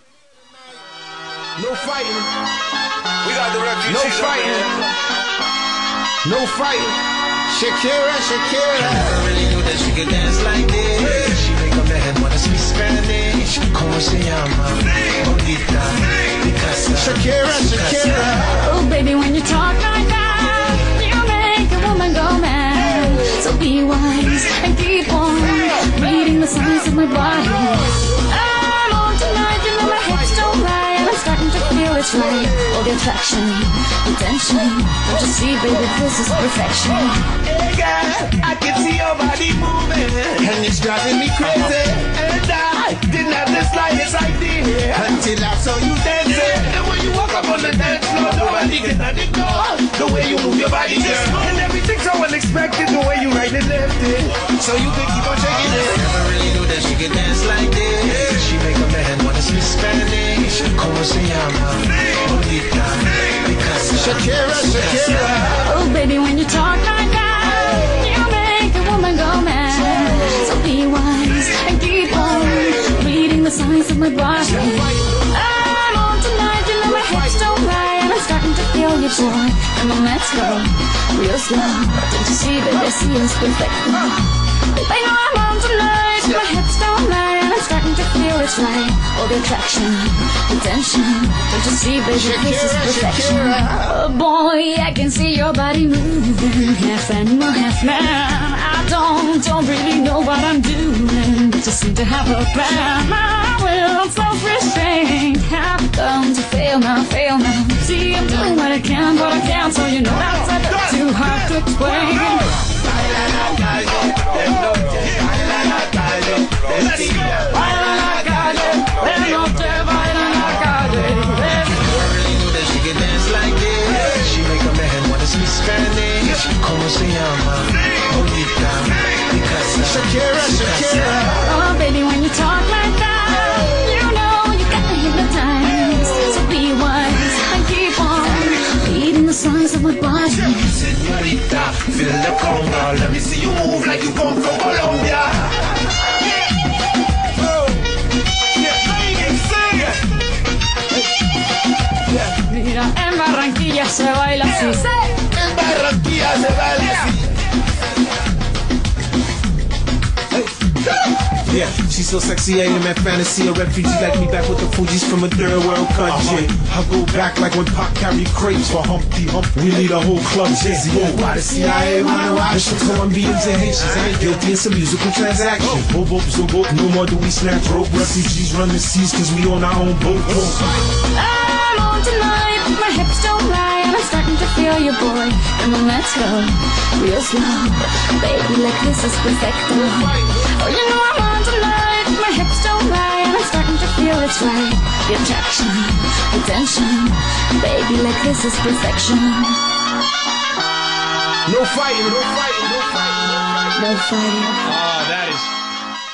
No fighting. We got the refugees. No fighting. No fighting. Shakira, Shakira. I never really knew that she could dance like this. She make a man wanna speak Spanish. Como se llama? Bonita. Picasa. Shakira, Shakira. Oh, baby, when you talk like that, you make a woman go mad. So be wise and keep on reading the signs of my body. I'm on tonight, you know my hips don't lie, and I'm starting to feel it's right. All the attraction, the tension. Don't you see, baby, this is perfection. Hey girl, I can see your body moving, And it's driving me crazy. and I didn't have the slightest idea Until I saw you dancing. And when you walk up on the dance floor, nobody can ignore the way you move your body, girl. And everything's so unexpected, the way you right and left it. So you can keep on shaking it. Never really knew that she could dance like this. She make a man wanna speak Spanish. Como se llama? Bonita. Picasa. Shakira, Shakira. Oh, baby, when you talk like that, you make a woman go mad. So be wise and keep on reading the signs of my body. I'm on tonight, you know my hips don't lie, and I'm starting to feel you, boy. Come on, let's go real slow. Don't you see, baby, see us perfect. I know I'm on tonight, my hips don't lie, and I'm starting to feel it's right. All the attraction, the tension. Don't you see, baby, this is perfection. Oh boy, I can see your body moving, half animal, half man. I don't really know what I'm doing, but just seem to have a plan. My will, self-restraint, have come to fail now, fail now. See, I'm doing what I can, but I can't, so you know that's a bit too hard to explain. Como se llama? Bonita. Picasa. Shakira, Shakira. Oh, baby, when you talk like that, you know you got me hypnotized. So be wise and keep on reading the signs of my body. Señorita, feel the conga. Let me see you move like you come from Colombia. Mira, en Barranquilla se baila así. En Barranquilla se baila así. Yeah, she's so sexy, I am at fantasy. A refugee like me back with the Fugees from a third world country. I go back like when Pac carried crates for Humpty Hump. We lead a whole club dizzy. Oh, why the CIA wanna watch the Colombians and Haitians? I ain't guilty, it's a musical transaction. Boop, boop, so boop, no more do we snatch rope. Refugees run the seas cause we on our own boat. I'm on tonight, my hips don't lie, and I'm starting to feel you, boy. Come on, let's go real slow. Baby, like this is perfect. Oh, you know I'm on tonight, my hips don't lie, and I'm starting to feel it's right. The attraction, the tension. Baby, like this is perfection. No fighting, no fighting, no fighting, No fighting. That is on.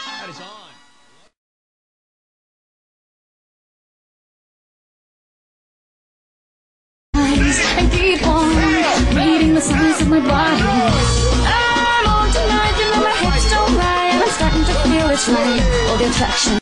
And keep on reading the signs of my body. I'm on tonight, you know my hips don't lie, and I'm starting to feel it's right. All the attraction,